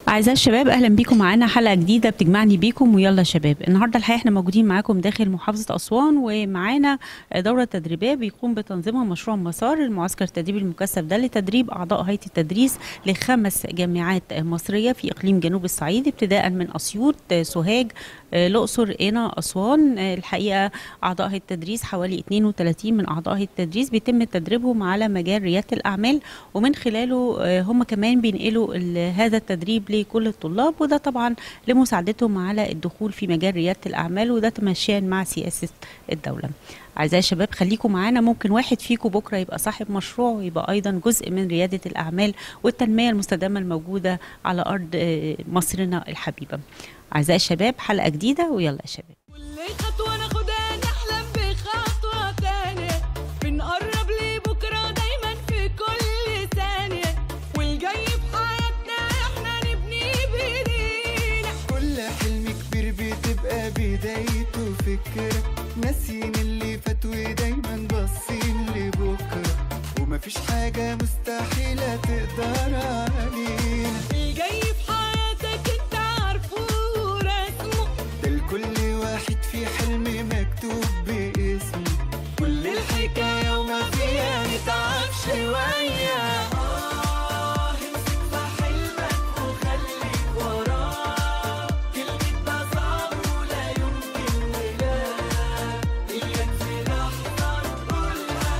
أعزائي الشباب، أهلا بيكم معانا حلقة جديدة بتجمعني بيكم. ويلا يا شباب، النهارده الحقيقة احنا موجودين معاكم داخل محافظة أسوان، ومعانا دورة تدريبية بيقوم بتنظيمها مشروع مسار المعسكر التدريبي المكثف ده لتدريب أعضاء هيئة التدريس ل5 جامعات مصرية في إقليم جنوب الصعيد، ابتداء من أسيوط، سوهاج، الأقصر، قنا، أسوان. الحقيقة أعضاء هيئة التدريس حوالي 32 من أعضاء هيئة التدريس بيتم تدريبهم على مجال ريادة الأعمال، ومن خلاله هم كمان بينقلوا هذا التدريب لكل الطلاب، وده طبعا لمساعدتهم على الدخول في مجال ريادة الأعمال، وده تماشيا مع سياسة الدولة. أعزائي الشباب، خليكم معانا، ممكن واحد فيكم بكرة يبقى صاحب مشروع ويبقى أيضا جزء من ريادة الأعمال والتنمية المستدامة الموجودة على أرض مصرنا الحبيبة. أعزائي الشباب، حلقة جديدة ويلا يا شباب. كل خطوة ناخدها نحلم بخطوة تانية، بنقرب لبكرة دايما في كل ثانية، والجاي في حياتنا احنا نبني بايدينا. كل حلم كبير بتبقى بدايته فكرة، ناسيين اللي فات ودايما باصين لبكرة، ومفيش حاجة مستحيلة تقدر علينا. الجاي في حياتك انت عارفه ورسمه، ده لكل واحد في حلم مكتوب باسمه، كل الحكاية وما فيها نتعب شوية. امسك في حلمك وخليك وراه، كلمة ده صعب ولا يمكن ولا إياك في لحظة نقولها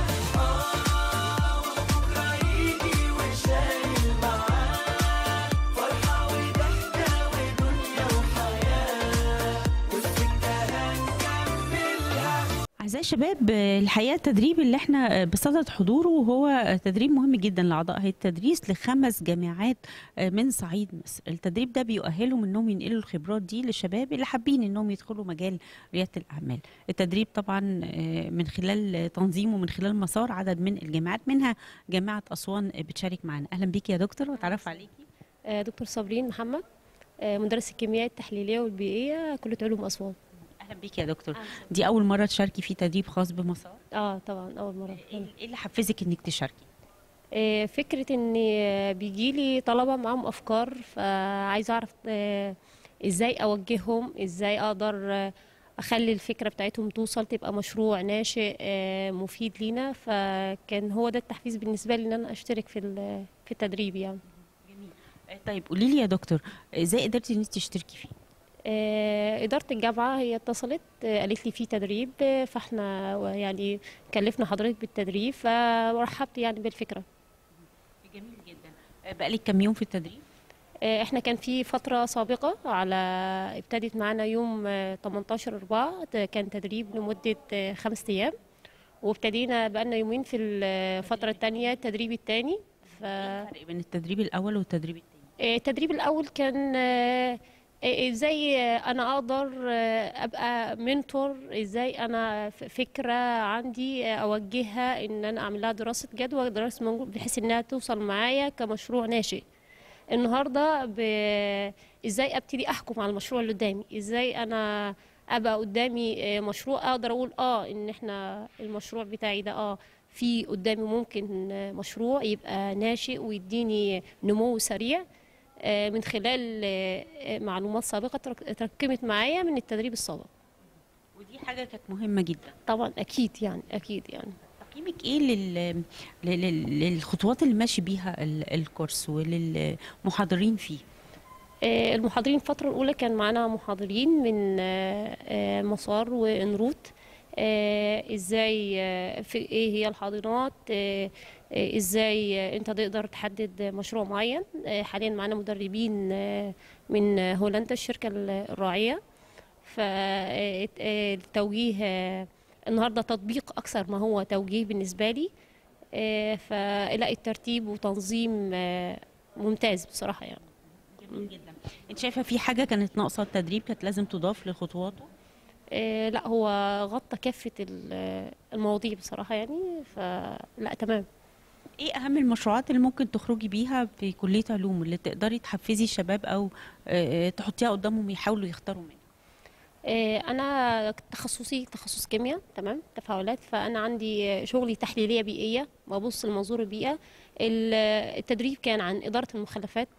وبكرة يجي وشايل معاه فرحة وضحكة ودنيا وحياة، والسكة هنكملها. أعزائي الشباب، الحقيقة التدريب اللي احنا بصدد حضوره هو تدريب مهم جدا لأعضاء هيئة التدريس ل5 جامعات من صعيد مصر. التدريب ده بيؤهلهم انهم ينقلوا الخبرات دي للشباب اللي حابين انهم يدخلوا مجال ريادة الأعمال. التدريب طبعا من خلال تنظيمه من خلال مسار عدد من الجامعات، منها جامعة أسوان بتشارك معنا. أهلا بيكي يا دكتور، وتعرف عليكي. دكتور صابرين محمد، مدرس الكيمياء التحليلية والبيئية كلية علوم أسوان. أهلا بيكي يا دكتور. دي أول مرة تشاركي في تدريب خاص بمسار؟ طبعا أول مرة. إيه اللي حفزك انك تشاركي؟ فكرة إن بيجيلي طلبة معاهم أفكار، فعايزة أعرف إزاي أوجههم، إزاي أقدر أخلي الفكرة بتاعتهم توصل تبقى مشروع ناشئ مفيد لينا، فكان هو ده التحفيز بالنسبة لي إن أنا أشترك في التدريب يعني. طيب قولي لي يا دكتور، ازاي قدرتي ان انت تشتركي فيه؟ إدارة الجامعة هي اتصلت، قالت لي في تدريب، فاحنا يعني كلفنا حضرتك بالتدريب، فرحبت يعني بالفكرة. جميل جدا. بقالك كام يوم في التدريب؟ احنا كان في فترة سابقة ابتدت معانا يوم 18/4، كان تدريب لمدة 5 أيام، وابتدينا بقالنا يومين في الفترة التانية التدريب التاني. ايه الفرق بين التدريب الاول والتدريب الثاني؟ التدريب الأول كان ازاي انا اقدر ابقى منتور، ازاي انا فكرة عندي اوجهها ان انا اعمل لها دراسة جدوى، دراسة موجود بحيث انها توصل معايا كمشروع ناشئ. النهارده ازاي ابتدي احكم على المشروع اللي قدامي، ازاي انا ابقى قدامي مشروع اقدر اقول ان احنا المشروع بتاعي ده في قدامي ممكن مشروع يبقى ناشئ ويديني نمو سريع من خلال معلومات سابقة تركمت معايا من التدريب السابق. ودي حاجة كانت مهمة جدا. طبعا أكيد يعني. تقييمك ايه للخطوات اللي ماشي بيها الكورس وللمحاضرين فيه؟ المحاضرين الفترة الأولى كان معانا محاضرين من مسار وإنروت، ازاي في ايه هي الحاضنات، ازاي انت تقدر تحدد مشروع معين. حاليا معانا مدربين من هولندا الشركة الراعية، فالتوجيه النهارده تطبيق اكثر ما هو توجيه بالنسبة لي، فلا الترتيب وتنظيم ممتاز بصراحة يعني. جميل جدا. انت شايفة في حاجة كانت ناقصة التدريب كانت لازم تضاف لخطواته؟ لا هو غطى كافة المواضيع بصراحة يعني، فلا تمام. ايه اهم المشروعات اللي ممكن تخرجي بيها في كلية علوم اللي تقدري تحفزي الشباب او تحطيها قدامهم يحاولوا يختاروا منها؟ انا تخصص كيمياء، تمام، تفاعلات، فانا عندي شغلي تحليلية بيئية، ببص لمنظور البيئة. التدريب كان عن إدارة المخلفات،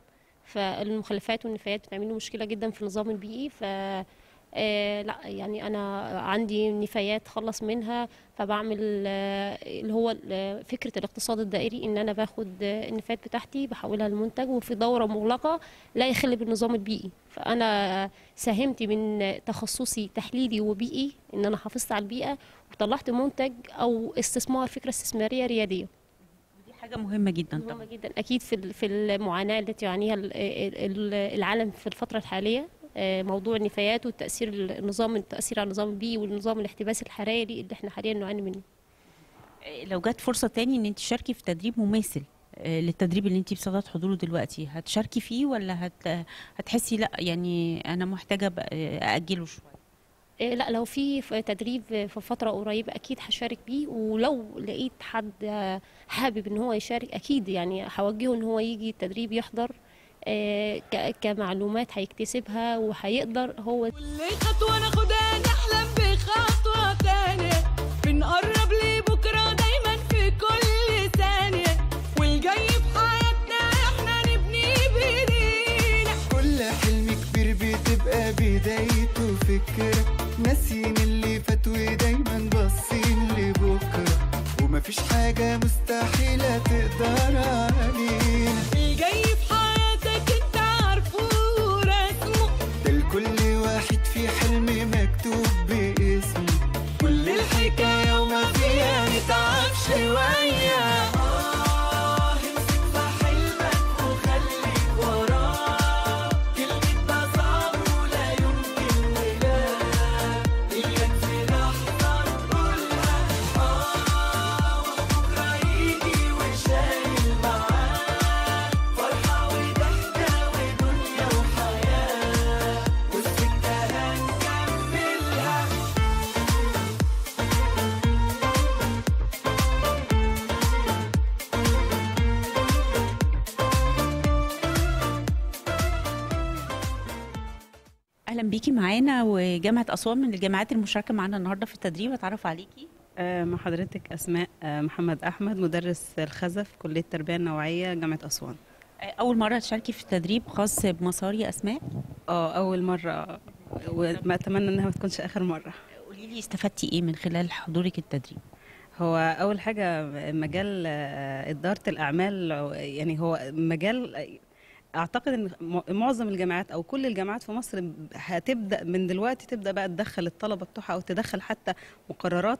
فالمخلفات والنفايات بتعمل له مشكله جدا في النظام البيئي. ف لا يعني انا عندي نفايات خلص منها، فبعمل اللي هو فكره الاقتصاد الدائري، ان انا باخد النفايات بتاعتي بحولها لمنتج وفي دوره مغلقه لا يخل بالنظام البيئي. فانا ساهمت من تخصصي تحليلي وبيئي ان انا حافظت على البيئه وطلعت منتج او استثمار، فكره استثماريه رياديه دي حاجه مهمه جدا مهمه طبعا. جدا اكيد في المعاناه التي يعانيها العالم في الفتره الحاليه. موضوع النفايات والتاثير التاثير على النظام البيئي والنظام الاحتباس الحراري اللي احنا حاليا نعاني منه. لو جت فرصه تاني ان انت تشاركي في تدريب مماثل للتدريب اللي انت بصدد حضوره دلوقتي، هتشاركي فيه ولا هتحسي لا يعني انا محتاجه اجله شويه؟ لا، لو في تدريب في فترة قريبة أكيد هشارك بيه، ولو لقيت حد حابب إن هو يشارك أكيد يعني هوجهه إن هو يجي التدريب يحضر، كمعلومات هيكتسبها وهيقدر هو. كل خطوة ناخدها نحلم بخطوة تانية، بنقرب لبكرة دايما في كل ثانية، والجاي في حياتنا احنا نبني بايدينا. كل حلم كبير بتبقى بدايته فكرة، ناسيين اللي فات ودايما باصين لبكرة، ومفيش حاجة مستحيلة تقدر علينا. الجاي في حياتك انت عارفه ورسمه، ده لكل واحد في حلم مكتوب باسمه، كل الحكاية وما فيها نتعب شوية. امسك في حلمك وخليك وراه، كلمة ده صعب ولا يمكن ولا إياك في لحظة نقولها وبكرة يجي وشايل معاه فرحة وضحكة ودنيا وحياة، والسكة هنكملها. اهلا بيكي معانا، وجامعه اسوان من الجامعات المشاركه معانا النهارده في التدريب. اتعرف عليكي. مع حضرتك أسماء محمد أحمد، مدرس الخزف كلية التربية النوعية جامعة أسوان. اول مره تشاركي في تدريب خاص بمسار يا اسماء؟ أول مرة، وما أتمنى إنها ما تكونش آخر مرة. قولي لي استفدتي ايه من خلال حضورك التدريب؟ هو أول حاجة مجال إدارة الأعمال، يعني هو مجال أعتقد إن معظم الجامعات أو كل الجامعات في مصر هتبدأ من دلوقتي، تبدأ بقى تدخل الطلبة بتوعها أو تدخل حتى مقررات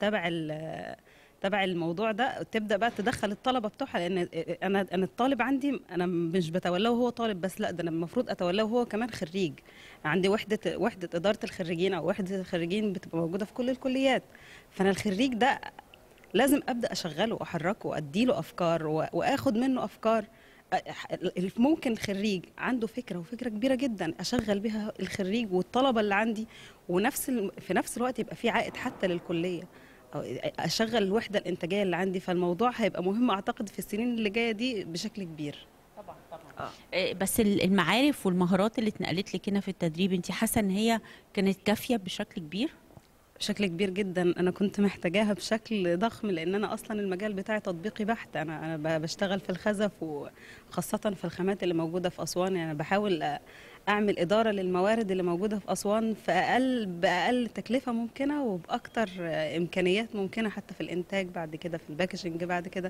تبع الموضوع ده، تبدا بقى تدخل الطلبه بتوعها، لان انا الطالب عندي انا مش بتولاه وهو طالب بس، لا ده انا المفروض اتولاه وهو كمان خريج. عندي وحده اداره الخريجين او وحده الخريجين بتبقى موجوده في كل الكليات، فانا الخريج ده لازم ابدا اشغله واحركه واديله افكار واخد منه افكار. ممكن الخريج عنده فكره وفكره كبيره جدا اشغل بها الخريج والطلبه اللي عندي، في نفس الوقت يبقى في عائد حتى للكليه، أو اشغل الوحده الانتاجيه اللي عندي. فالموضوع هيبقى مهم اعتقد في السنين اللي جايه دي بشكل كبير. طبعا. بس المعارف والمهارات اللي اتنقلت لك هنا في التدريب، انت حاسه ان هي كانت كافيه بشكل كبير؟ بشكل كبير جدا، انا كنت محتاجاها بشكل ضخم، لان انا اصلا المجال بتاعي تطبيقي بحت. انا بشتغل في الخزف وخاصه في الخامات اللي موجوده في اسوان. يعني بحاول اعمل اداره للموارد اللي موجوده في اسوان باقل تكلفه ممكنه وباكتر امكانيات ممكنه، حتى في الانتاج بعد كده، في الباكجينج بعد كده.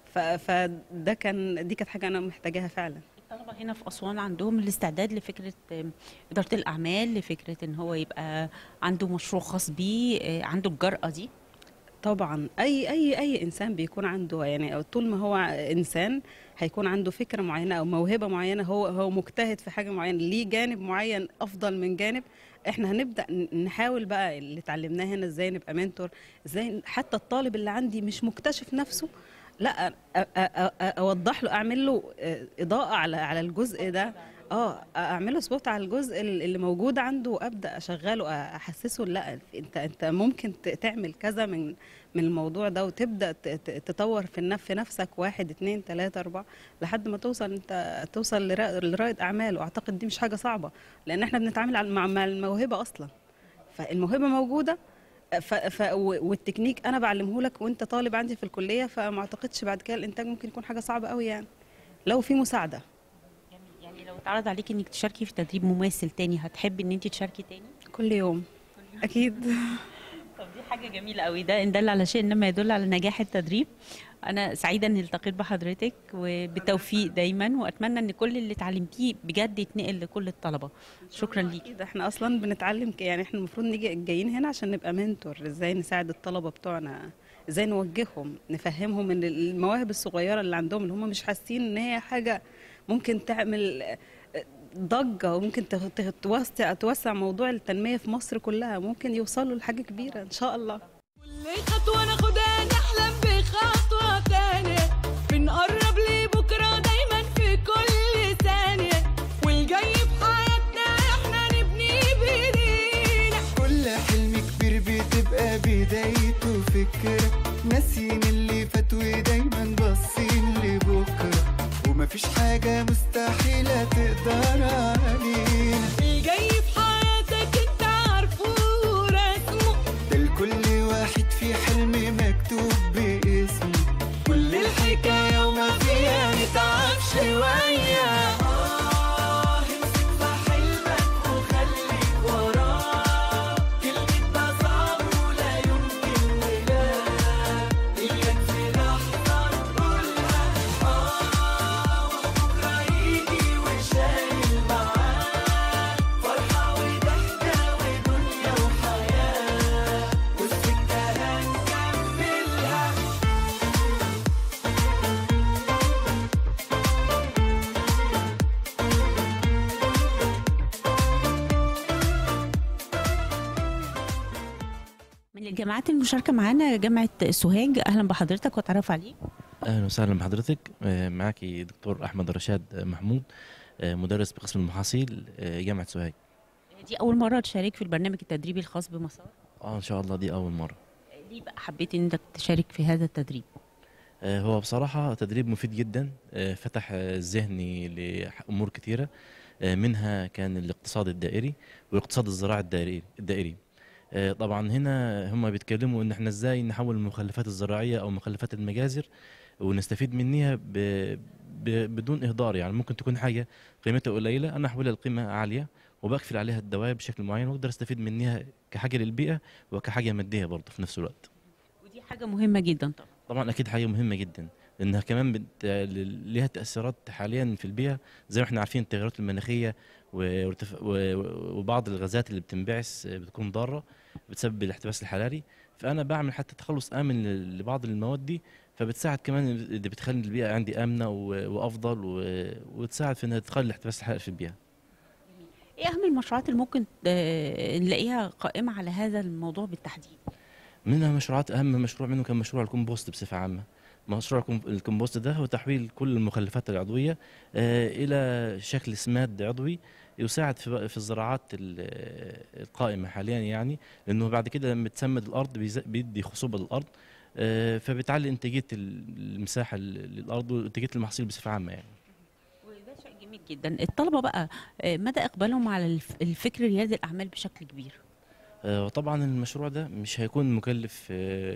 دي كانت حاجه انا محتاجاها فعلا. الطلبه هنا في اسوان عندهم الاستعداد لفكره اداره الاعمال، لفكره ان هو يبقى عنده مشروع خاص بيه، عنده الجرأه دي؟ طبعا اي انسان بيكون عنده، يعني طول ما هو انسان هيكون عنده فكره معينه او موهبه معينه، هو مجتهد في حاجه معينه، ليه جانب معين افضل من جانب. احنا هنبدا نحاول بقى اللي اتعلمناه هنا ازاي نبقى منتور، ازاي حتى الطالب اللي عندي مش مكتشف نفسه، لا اوضح له، اعمل له اضاءه على الجزء ده، اعمله سبوت على الجزء اللي موجود عنده، وابدا اشغله، احسسه لا انت ممكن تعمل كذا من الموضوع ده، وتبدا تطور في نفسك 1 2 3 4 لحد ما توصل لرائد اعمال. واعتقد دي مش حاجه صعبه، لان احنا بنتعامل مع الموهبه اصلا، فالموهبه موجوده. والتكنيك انا بعلمه لك وانت طالب عندي في الكليه، فما اعتقدش بعد كده الانتاج ممكن يكون حاجه صعبه قوي، يعني لو في مساعده. يعني لو اتعرض عليكي انك تشاركي في تدريب مماثل تاني هتحبي ان انت تشاركي تاني؟ كل يوم اكيد. طب دي حاجة جميلة قوي، ده إن دل على شيء إنما يدل على نجاح التدريب. أنا سعيدة إني التقيت بحضرتك وبالتوفيق دايما، وأتمنى إن كل اللي اتعلمتيه بجد يتنقل لكل الطلبة. شكرا ليكي. اكيد احنا اصلا بنتعلم يعني احنا المفروض نيجي جايين هنا عشان نبقى منتور، ازاي نساعد الطلبه بتوعنا، ازاي نوجههم، نفهمهم ان المواهب الصغيره اللي عندهم اللي هم مش حاسين ان هي حاجه ممكن تعمل ضجه، وممكن توسع موضوع التنميه في مصر كلها، ممكن يوصلوا لحاجه كبيره ان شاء الله. كل خطوة ناخدها نحلم بخطوة تانية، بنقرب لبكرة دايما في كل ثانية، والجاي في حياتنا احنا نبني بايدينا. كل حلم كبير بتبقى بدايته فكرة، ناسيين اللي فات ودايما باصين لبكرة، ومفيش حاجة مستحيلة تقدر علينا. الجاي في حياتك انت عارفه ورسمه، ده لكل واحد في حلم مكتوب باسمه، كل الحكاية وما فيها نتعب شوية. امسك في حلمك وخليك وراه، كلمة ده صعب ولا يمكن ولا، إياك في لحظة نقولها وبكرة يجي وشايل معاه فرحة وضحكة ودنيا وحياة، والسكة هنكملها. من الجامعات المشاركة معانا جامعة سوهاج، أهلا بحضرتك واتعرف عليك. اهلا وسهلا بحضرتك. معاكي دكتور احمد رشاد محمود، مدرس بقسم المحاصيل، جامعه سوهاج. دي أول مرة تشارك في البرنامج التدريبي الخاص بمسار؟ ان شاء الله دي اول مره. ليه بقى حبيت إنك تشارك في هذا التدريب؟ هو بصراحه تدريب مفيد جدا، فتح ذهني لامور كثيره، منها كان الاقتصاد الدائري والاقتصاد الزراعي الدائري. طبعا هنا هم بيتكلموا ان احنا ازاي نحول المخلفات الزراعيه او مخلفات المجازر ونستفيد منها بدون اهدار. يعني ممكن تكون حاجه قيمتها قليله انا احولها لقيمه عاليه وبقفل عليها الدوائر بشكل معين واقدر استفيد منها كحاجه للبيئه وكحاجه ماديه برضه في نفس الوقت. ودي حاجة مهمة جدا طبعا. طبعا اكيد حاجه مهمه جدا لانها كمان ليها تاثيرات حاليا في البيئه، زي ما احنا عارفين التغيرات المناخيه وبعض الغازات اللي بتنبعث بتكون ضاره بتسبب الاحتباس الحراري. فانا بعمل حتى تخلص امن لبعض المواد دي، فبتساعد كمان اللي بتخلي البيئه عندي امنه وافضل وتساعد في انها تقلل الاحتباس الحراري في البيئه. ايه اهم المشروعات اللي ممكن نلاقيها قائمة على هذا الموضوع بالتحديد؟ منها مشروعات، اهم مشروع منه كان مشروع الكومبوست بصفه عامه. مشروع الكومبوست ده هو تحويل كل المخلفات العضويه الى شكل سماد عضوي يساعد في الزراعات القائمه حاليا، يعني لانه بعد كده لما تسمد الارض بيدي خصوبه للارض، فبتعلي انتاجيه المساحه للارض وانتاجيه المحاصيل بصفه عامه يعني. وده شيء جميل جدا. الطلبة بقى مدى اقبالهم على الفكر ريادي الاعمال بشكل كبير؟ وطبعا المشروع ده مش هيكون مكلف،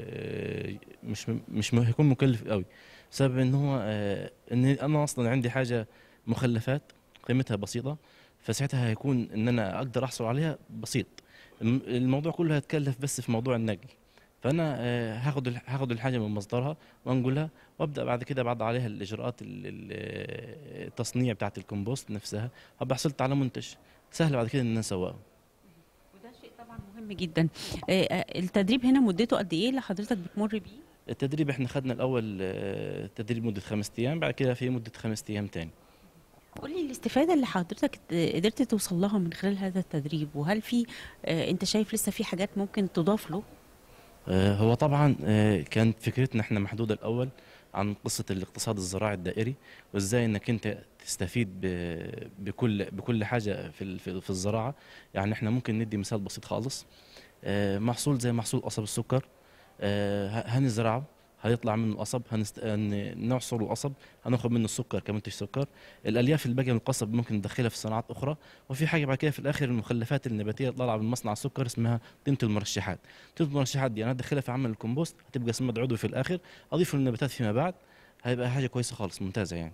مش هيكون مكلف قوي، بسبب ان هو ان انا اصلا عندي حاجه مخلفات قيمتها بسيطه، فساعتها هيكون ان انا اقدر احصل عليها بسيط. الموضوع كله هيتكلف بس في موضوع النقل، فانا هاخد الحاجه من مصدرها وانقلها وابدا بعد كده بعد عليها الاجراءات التصنيع بتاعه الكومبوست نفسها، ابقى حصلت على منتج سهل بعد كده ان انا اسوقه. وده شيء طبعا مهم جدا. التدريب هنا مدته قد ايه اللي حضرتك بتمر بيه؟ التدريب احنا خدنا الاول تدريب مده 5 ايام، بعد كده في مده 5 ايام تاني. قولي الاستفادة اللي حضرتك قدرت توصل لها من خلال هذا التدريب، وهل في انت شايف لسه في حاجات ممكن تضاف له؟ هو طبعا كانت فكرتنا احنا محدودة الأول عن قصة الاقتصاد الزراعي الدائري، وازاي انك انت تستفيد بكل حاجة في الزراعة. يعني احنا ممكن ندي مثال بسيط خالص، محصول زي محصول قصب السكر، هنزرعه هيطلع منه القصب، نعصر القصب هناخد منه السكر كمنتج سكر. الالياف اللي باقيه من القصب ممكن ندخلها في صناعات اخرى، وفي حاجه بعد كده في الاخر المخلفات النباتيه اللي طالعه من مصنع السكر اسمها طينه المرشحات. طينه المرشحات دي انا ادخلها في عمل الكومبوست، هتبقى سماد عضوي في الاخر، اضيف للنباتات فيما بعد، هيبقى حاجه كويسه خالص ممتازه يعني.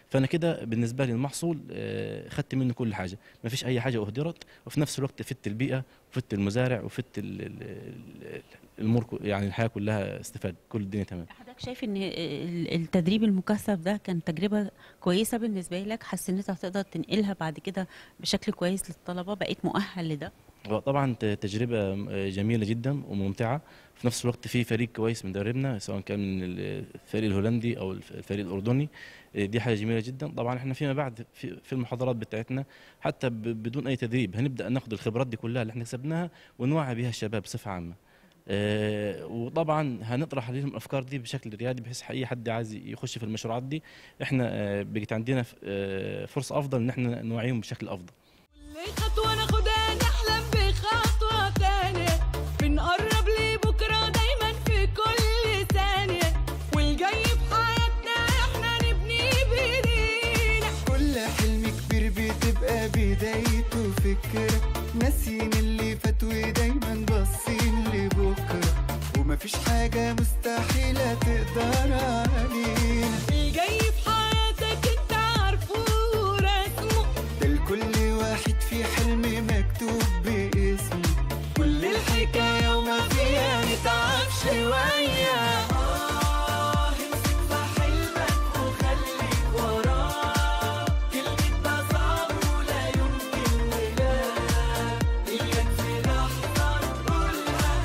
فانا كده بالنسبه لي المحصول خدت منه كل حاجه، ما فيش اي حاجه اهدرت، وفي نفس الوقت فدت البيئه وفدت المزارع وفدت الامور يعني الحياه كلها استفاد، كل الدنيا تمام. حضرتك شايف ان التدريب المكثف ده كان تجربه كويسه بالنسبه لك؟ حاسس ان انت هتقدر تنقلها بعد كده بشكل كويس للطلبه؟ بقيت مؤهل لده؟ طبعا تجربة جميلة جدا وممتعة، في نفس الوقت في فريق كويس مدربنا سواء كان من الفريق الهولندي أو الفريق الأردني، دي حاجة جميلة جدا. طبعا احنا فيما بعد في المحاضرات بتاعتنا حتى بدون أي تدريب هنبدأ ناخد الخبرات دي كلها اللي احنا كسبناها ونوعي بها الشباب بصفة عامة. وطبعا هنطرح عليهم الافكار دي بشكل ريادي بحيث اي حد عايز يخش في المشروعات دي احنا بقت عندنا فرصه افضل ان احنا نوعيهم بشكل افضل. كل خطوة ناخدها نحلم بخطوة تانية، بنقرب لبكرة دايما في كل ثانية، والجاي في حياتنا احنا نبني بايدينا. كل حلم كبير بتبقى بدايته فكرة، ناسيين اللي فات ودايما باصين لبكرة، ومفيش حاجة مستحيلة تقدر علينا. الجاي في حياتك انت عارفه ورسمه، ده لكل واحد في حلم مكتوب باسمه، كل الحكاية وما فيها نتعب شوية. امسك في حلمك وخليك وراه، كلمة ده صعب ولا يمكن ولا إياك في لحظة نقولها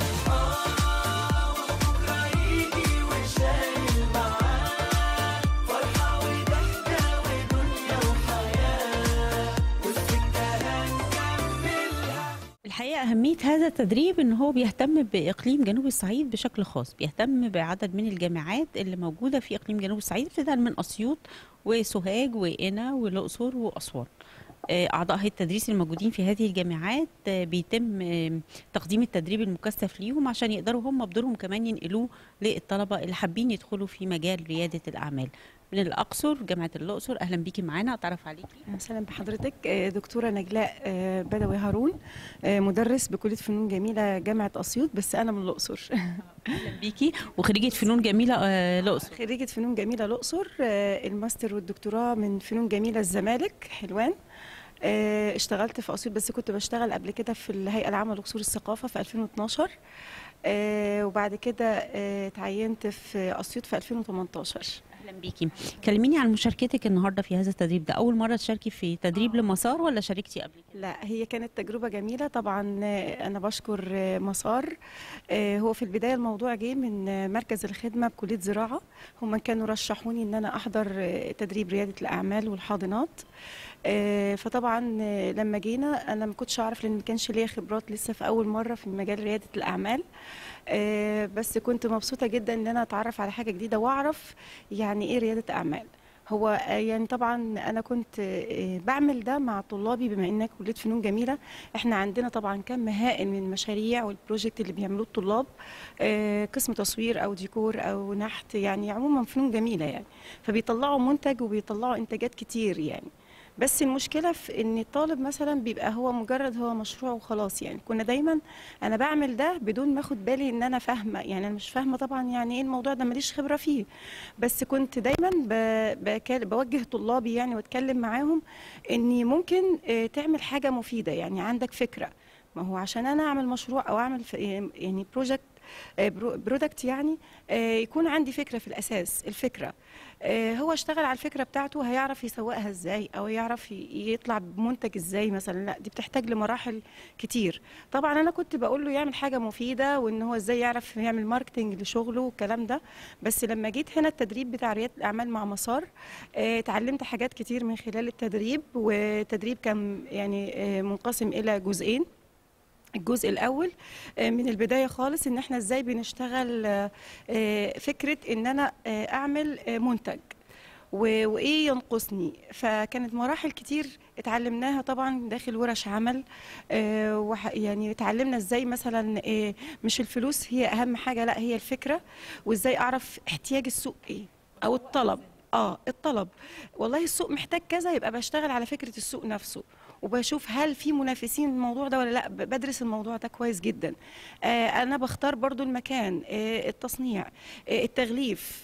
وبكرة يجي وشايل معاه فرحة وضحكة ودنيا وحياة، والسكة هنكملها. الحقيقة أهمية هذا التدريب إن هو بيهتم بإقليم جنوب الصعيد بشكل خاص، بيهتم بعدد من الجامعات اللي موجودة في إقليم جنوب الصعيد ابتداء من أسيوط وسوهاج وقنا والأقصر وأسوان. أعضاء هيئة التدريس الموجودين في هذه الجامعات بيتم تقديم التدريب المكثف ليهم عشان يقدروا هم بدورهم كمان ينقلوه للطلبة اللي حابين يدخلوا في مجال ريادة الأعمال. من الأقصر، جامعة الأقصر، أهلا بيكي معانا، أتعرف عليكي. اهلا بحضرتك. دكتوره نجلاء بدوي هارون، مدرس بكليه فنون جميله جامعه اسيوط، بس انا من الاقصر. أهلا بيكي، وخريجة فنون جميلة الأقصر. خريجه فنون جميله الاقصر، الماستر والدكتوراه من فنون جميله الزمالك حلوان. اشتغلت في اسيوط، بس كنت بشتغل قبل كده في الهيئه العامه لقصور الثقافه في 2012، وبعد كده اتعينت في اسيوط في 2018. اهلا بيكي. كلميني عن مشاركتك النهارده في هذا التدريب ده. اول مره تشاركي في تدريب لمسار ولا شاركتي قبل كده؟ لا، هي كانت تجربة جميلة طبعا. أنا بشكر مسار. هو في البداية الموضوع جه من مركز الخدمة بكلية زراعة، هم كانوا رشحوني إن أنا أحضر تدريب ريادة الأعمال والحاضنات. فطبعا لما جينا أنا ما كنتش أعرف، لأن ما كانش ليا خبرات لسه في أول مرة في مجال ريادة الأعمال. بس كنت مبسوطة جدا إن أنا أتعرف على حاجة جديدة وأعرف يعني إيه ريادة أعمال. هو يعني طبعا انا كنت بعمل ده مع طلابي، بما انك كليه فنون جميله احنا عندنا طبعا كم هائل من المشاريع والبروجكت اللي بيعملوه الطلاب، قسم تصوير او ديكور او نحت، يعني عموما فنون جميله يعني، فبيطلعوا منتج وبيطلعوا انتاجات كتير يعني. بس المشكله في ان الطالب مثلا بيبقى هو مجرد هو مشروع وخلاص، يعني كنا دايما انا بعمل ده بدون ما اخد بالي ان انا فاهمه، يعني انا مش فاهمه طبعا يعني ايه الموضوع ده، ماليش خبره فيه. بس كنت دايما بوجه طلابي يعني واتكلم معاهم اني ممكن تعمل حاجه مفيده، يعني عندك فكره، ما هو عشان انا اعمل مشروع او اعمل يعني برودكت يعني يكون عندي فكره في الاساس. الفكره هو اشتغل على الفكره بتاعته، هيعرف يسوقها ازاي او يعرف يطلع بمنتج ازاي مثلا، لا دي بتحتاج لمراحل كتير. طبعا انا كنت بقول له يعمل حاجه مفيده وان هو ازاي يعرف يعمل ماركتنج لشغله والكلام ده. بس لما جيت هنا التدريب بتاع رياده الاعمال مع مسار اتعلمت حاجات كتير من خلال التدريب، والتدريب كان يعني منقسم الى جزئين. الجزء الأول من البداية خالص إن إحنا إزاي بنشتغل فكرة إن أنا أعمل منتج وإيه ينقصني. فكانت مراحل كتير اتعلمناها طبعا داخل ورش عمل، يعني اتعلمنا إزاي مثلا مش الفلوس هي أهم حاجة، لا هي الفكرة، وإزاي أعرف احتياج السوق إيه أو الطلب. الطلب والله السوق محتاج كذا، يبقى بشتغل على فكرة السوق نفسه وبشوف هل في منافسين الموضوع ده ولا لا، بدرس الموضوع ده كويس جدا. انا بختار برضو المكان، التصنيع، التغليف،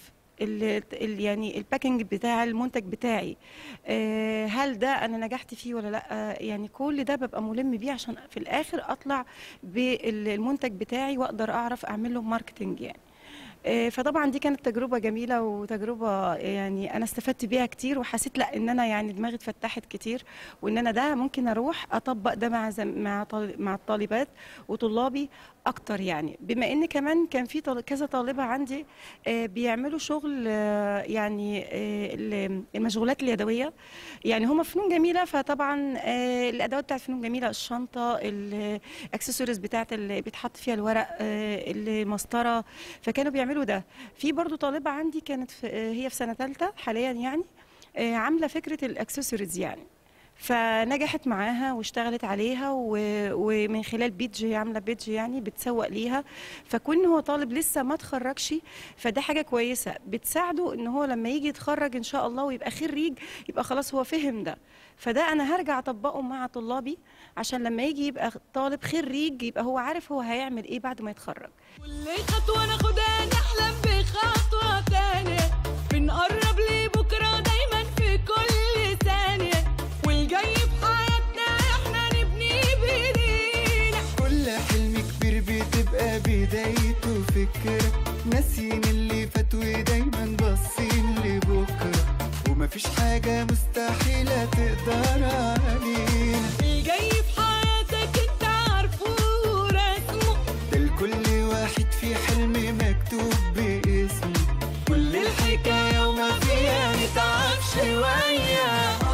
يعني الباكينج بتاع المنتج بتاعي، هل ده انا نجحت فيه ولا لا. يعني كل ده ببقى ملم بيه عشان في الاخر اطلع بالمنتج بتاعي واقدر اعرف اعمل له ماركتنج يعني. فطبعا دي كانت تجربة جميلة وتجربة يعني أنا استفدت بيها كتير، وحسيت لا إن أنا يعني دماغي اتفتحت كتير، وإن أنا ده ممكن أروح أطبق ده مع الطالبات وطلابي أكتر. يعني بما إن كمان كان في كذا طالبة عندي بيعملوا شغل يعني المشغولات اليدوية، يعني هم فنون جميلة. فطبعا الأدوات بتاعت فنون جميلة، الشنطة، الأكسسوارز بتاعت اللي بيتحط فيها الورق، المسطرة، فكانوا بيعملوا ده. في برضو طالبة عندي كانت هي في سنة ثالثة حاليا يعني، عاملة فكرة الأكسسوارز يعني، فنجحت معاها واشتغلت عليها ومن خلال بيدج، هي عامله بيدج يعني بتسوق ليها. فكون هو طالب لسه ما اتخرجش، فده حاجه كويسه بتساعده ان هو لما يجي يتخرج ان شاء الله ويبقى خريج يبقى خلاص هو فهم ده. فده انا هرجع اطبقه مع طلابي عشان لما يجي يبقى طالب خريج يبقى هو عارف هو هيعمل ايه بعد ما يتخرج. كل خطوة ناخدها نحلم بخطوة تانية، بنقرب لبكرة دايما في كل ثانية، والجاي في حياتنا احنا نبني بايدينا. كل حلم كبير بتبقى بدايته فكرة، ناسيين اللي فات ودايما باصين لبكرة، ومفيش حاجة مستحيلة تقدر علينا. الجاي في حياتك انت عارفه ورسمه، ده لكل واحد في حلم مكتوب باسمه، كل الحكاية وما فيها نتعب شوية.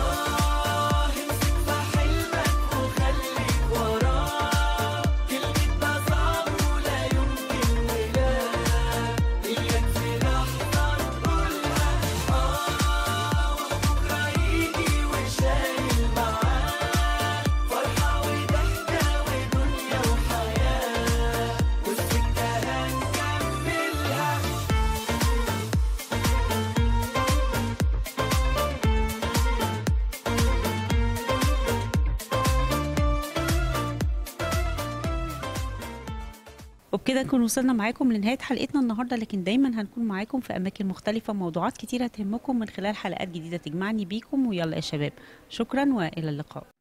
امسك في حلمك وخليك وراه، كلمة ده صعب ولا يمكن ولا، إياك في لحظة نقولها وبكرة يجي وشايل معاه فرحة وضحكة ودنيا وحياة، والسكة هنكملها. وبكده نكون وصلنا معاكم لنهاية حلقتنا النهاردة، لكن دايما هنكون معاكم في أماكن مختلفة، موضوعات كتيرة تهمكم من خلال حلقات جديدة تجمعني بيكم. ويلا يا شباب، شكرا وإلى اللقاء.